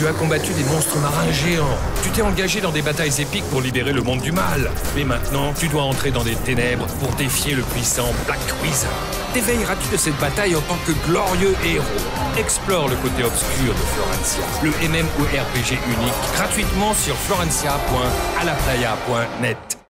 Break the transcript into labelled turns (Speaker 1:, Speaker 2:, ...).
Speaker 1: Tu as combattu des monstres marins géants. Tu t'es engagé dans des batailles épiques pour libérer le monde du mal. Mais maintenant, tu dois entrer dans des ténèbres pour défier le puissant Black Wizard. T'éveilleras-tu de cette bataille en tant que glorieux héros? Explore le côté obscur de Florencia, le MMORPG unique, gratuitement sur florencia.alaplaya.net.